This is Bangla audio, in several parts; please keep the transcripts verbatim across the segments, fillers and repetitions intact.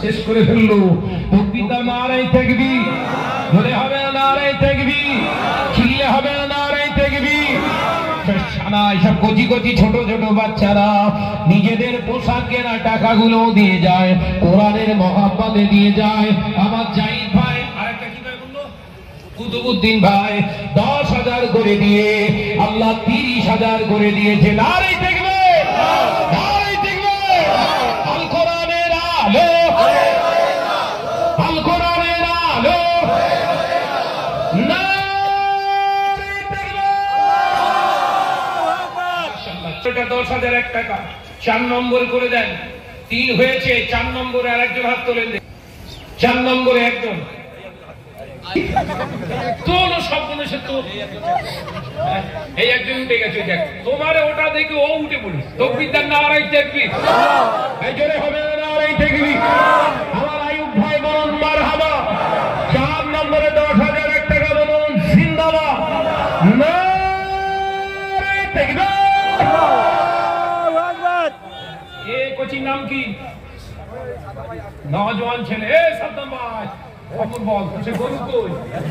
শেষ করে ফেললো। তাকবীর নারায়ে তাকবীর, বলে হবে নারায়ে তাকবীর, চিল্লে হবে নারায়ে তাকবীর। সব কচি কচি ছোট ছোট বাচ্চারা নিজেদের পোশাক কেনা টাকাগুলো দিয়ে যায়, কোরআনের মহব্বতে দিয়ে যায়। আমার জাহিদ ভাই আরেকটা কি ভাই বললো, কুতুবউদ্দিন ভাই দশ হাজার করে দিয়ে আল্লাহ তিরিশ হাজার করে দিয়েছে। নারায়ে তাকবীর, নারায়ে তাকবীর। আল কোরআনের আলো, আল কোরআনের আলো, দশ হাজার এক টাকা চার নম্বর করে দেন। তিন হয়েছে, চার নম্বরে আর একজন হাত তোলেন। চার নম্বরে একজন তোলো, সব সে তো এই একজন উঠে গেছে। দেখ তোমার ওটা দেখে ও উঠে পড়িস। তাকবীর নারায়ে তাকবীর, এই জোরে হবে নারায়ে তাকবীর। আমার আয়ুব ভাই বলুন মারহাবা। চার নম্বরে দশ হাজার এক টাকা বলুন জিন্দাবাদ, নারায়ে তাকবীর। কোচির নাম কি? নওজোয়ান ছেলে। এ সাদ্দাম ভাই খবর বল, সে গরু কই?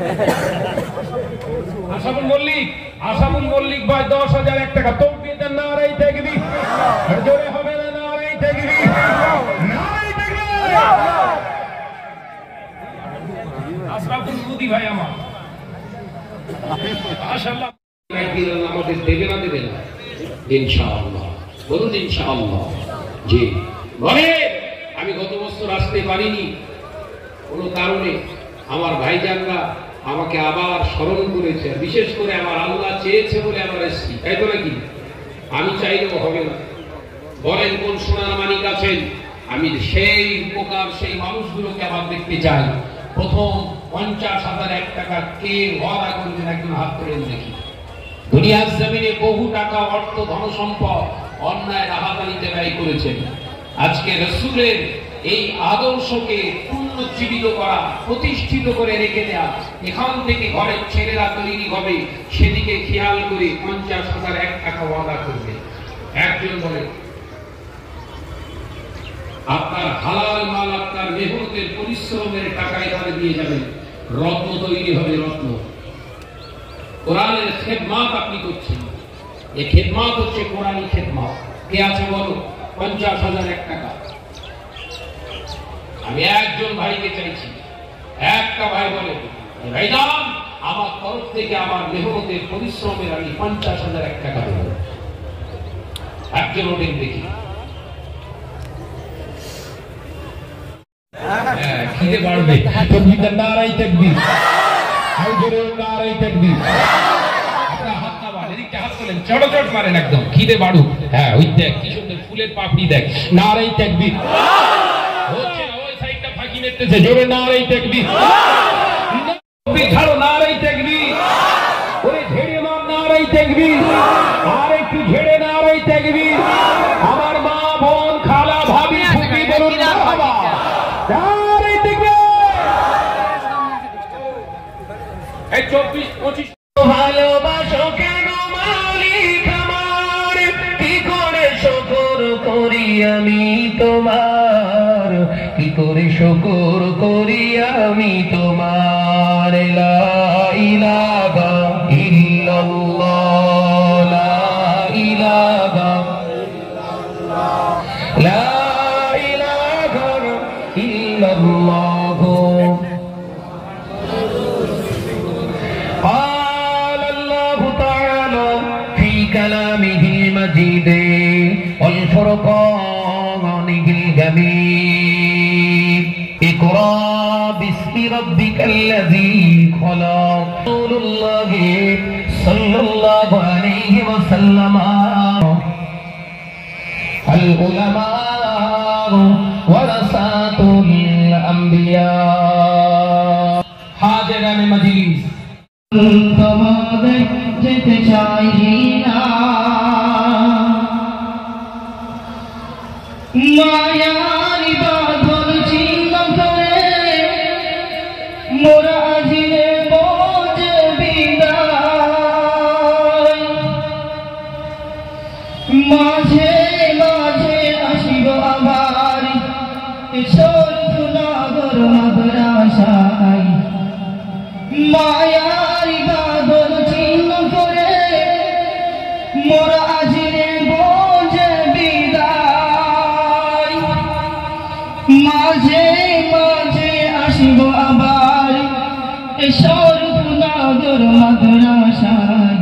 আশাবুল মল্লিক, আশাবুল মল্লিক ভাই দশ হাজার এক টাকা। তাকবীর নারায়ে তাকবীর, জোরে হবে না নারায়ে তাকবীর, নারায়ে তাকবীর। আশরাফুল মুদি ভাই আমার মাশাআল্লাহ একদিন আমাদের দেবে না দেবে না ইনশাআল্লাহ, বলুন ইনশাআল্লাহ। জি বলে আমি গত বছর আসতে পারিনি কোনো কারণে, আমার ভাইজানরা আমাকে আবার স্মরণ করেছে, বিশেষ করে আমার আল্লাহ চেয়েছে বলে আমার এসেছি, তাই তো নাকি? আমি চাইলেও হবে না। বলেন কোন সোনার মানিক আছেন? আমি সেই উপকার সেই মানুষগুলোকে আবার দেখতে চাই। প্রথম পঞ্চাশ হাজার এক টাকা কে ওয়াদা করবেন? একজন হাত তোলেন দেখি। দুনিয়ার জমিনে বহু টাকা অর্থ ধন সম্পদ অন্যায় রাহাতালিতে ব্যয় করেছেন। আজকে রাসূলের এই আদর্শকে পুনরুজ্জীবিত করা, প্রতিষ্ঠিত করে রেখে দেয়া, এখান থেকে ঘরের ছেলেরা তৈরি হবে সেদিকে খেয়াল করে পঞ্চাশ হাজার এক টাকা ওয়াদা করবে। একজন বলে আপনার হালাল মাল, আপনার মেহনতের পরিশ্রমের টাকা এখানে দিয়ে যাবেন, রত্ন তৈরি হবে, রত্ন। কোরআনের খেদমাত আপনি করছেন, এই খেদমাত হচ্ছে কোরআনী খেদমাত। কে আছে বলো? পঞ্চাশ হাজার এক টাকা। আমি একজন ভাইকে চাইছি, একটা ভাই বলে ভাইজান আমার তরফ থেকে আমার মেহনতের পরিশ্রমের আমি পঞ্চাশ হাজার এক টাকা দেব। একজন ওঠেন দেখি। খিদে বাড়বে, তাকবীর নারায়ে তাকবীর, নারায়ে তাকবীর। চড়চড় মারেন একদম, খিদে বাড়ুক। হ্যাঁ ওই দেখ কি সুন্দর ফুলের পাপড়ি, দেখ নারায়ে তাকবীর হচ্ছে না, ওই সাইডটা ফাঁকি মেরতেছে, জোরে নারায়ে তাকবীর। ছাড়ো নারায়ে তাকবীর, ওরে ঝেড়ে মার নারায়ে তাকবীর, আর একটু ঝেড়ে নারায়ে তাকবীর। আমার মা বোন খালা ভাবি ফুপি বলুন মারহাবা, নারায়ে তাকবীর। এই চব্বিশ পঁচিশ ভালোবাসো কেন মালিক আমার, কি করে শুকর করি আমি তোমার, কি করে শুকর করি আমি তোমার। লা ইলাহা ইল্লাল্লাহ, লা ইলাহা লা ইলাহা ইল্লাল্লাহ। كلامه المجيد والفرقانه الجميل. اقرأ باسم ربك الذي خلق. رسول الله صلى الله عليه وسلم. العلماء ورثة الأنبياء. حاضران مجلس তোমাদের যেতে চাই না, মায়ার বাঁধন ছিন্ন করে মোরা আজিলে বোঝ বিদায়। মাঝে মাঝে আসিব আবার মাঝে মাঝে আসব আবার শরফুনাগর মাদ্রাসায়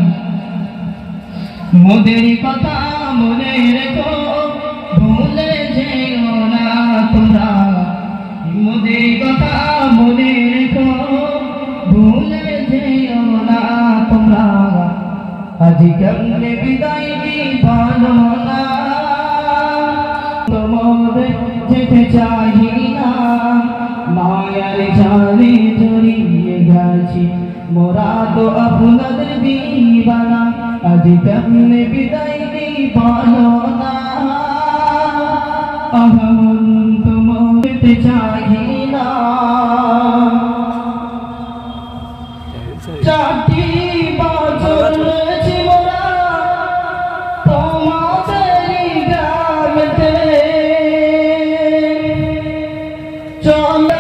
মোদের কথা মনে রেখো ভুলে যেও না তোমরা মোদের কথা মনে রেখো ভুলে যেও না তোমরা আজ কেমনে বিদায় দিবানো না তোমাদের যেতে চাই না মায়ার জালে জড়িয়ে গেছি মোরা তো আপনাদের দিবানা আজ কেমনে বিদায় দিবানো না আহমন তোমাদের যেতে চাই না চারটি বছর রয়েছি মোরা তোমাদের গ্রামেতে চল